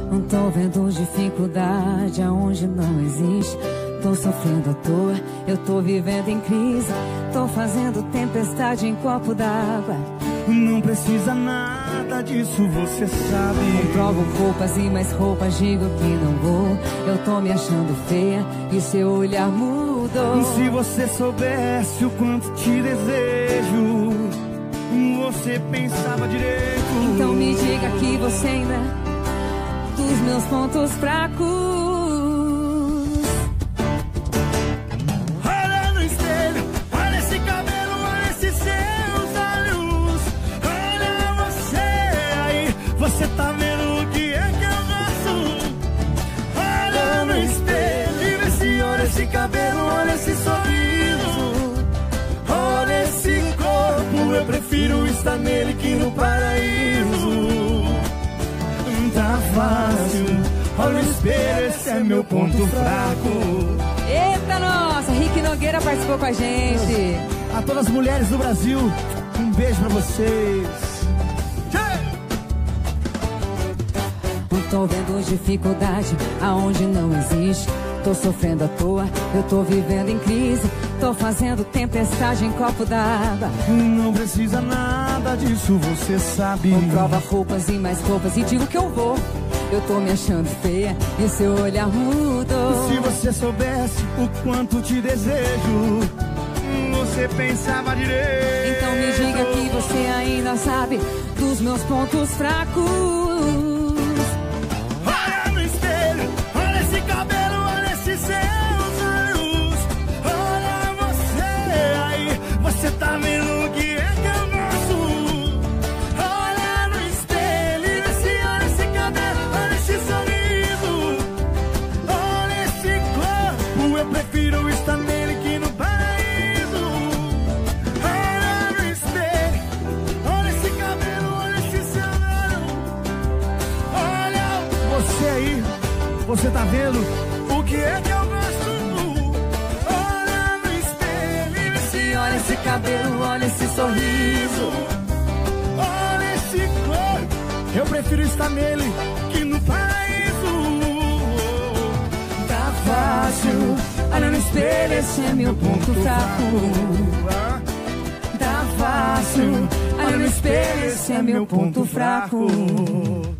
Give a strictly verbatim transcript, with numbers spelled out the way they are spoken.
Não tô vendo dificuldade aonde não existe. Tô sofrendo à toa, eu tô vivendo em crise. Tô fazendo tempestade em copo d'água. Não precisa nada disso, você sabe. Comprovo roupas e mais roupas, digo que não vou. Eu tô me achando feia e seu olhar mudou. Se você soubesse o quanto te desejo, você pensava direito. Então me diga que você ainda dos meus pontos fracos. Olha no espelho, olha esse cabelo, olha esses seus olhos. Olha você aí, você tá vendo o que é que eu gosto. Olha no espelho e vê se olha esse cabelo, olha esse sorriso. Olha esse corpo, eu prefiro estar nele que no paraíso. Tá fácil, olha no espelho, esse é meu ponto fraco. Eita nossa, Rick Nogueira participou com a gente. A todas as mulheres do Brasil, um beijo pra vocês. Não tô vendo dificuldade aonde não existe. Tô sofrendo à toa, eu tô vivendo em crise. Tô fazendo tempestade em copo d'água. Não precisa nada disso, você sabe. Comprova roupas e mais roupas e digo que eu vou. Eu tô me achando feia e seu olhar mudou. Se você soubesse o quanto te desejo, você pensava direito. Então me diga que você ainda sabe dos meus pontos fracos. Olha no espelho, olha esse cabelo, olha esses seus olhos. Olha você aí, você tá vendo o que é que eu gosto. Olha no espelho e vê se olha esse cabelo, olha esse sorriso. Olha esse corpo, eu prefiro estar nele que no paraíso. Olha no espelho, olha esse cabelo, olha esse seu olho. Olha você aí, você tá vendo o que é que eu gosto. Olha no espelho e vê se Olha esse cabelo, olha esse sorriso. olha esse corpo, eu prefiro estar nele que no paraíso. Tá fácil, olha no espelho, esse é meu ponto fraco. Tá fácil, olha no espelho, esse é meu ponto fraco.